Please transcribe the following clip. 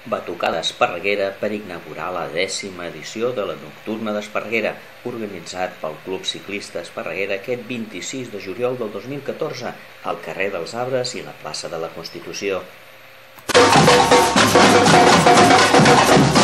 Batucada Esparreguera per inaugurar la 10ª edició de la Nocturna d'Esparreguera, organitzat pel Club Ciclista Esparreguera aquest 26 de juliol del 2014 al carrer dels Arbres i la plaça de la Constitució.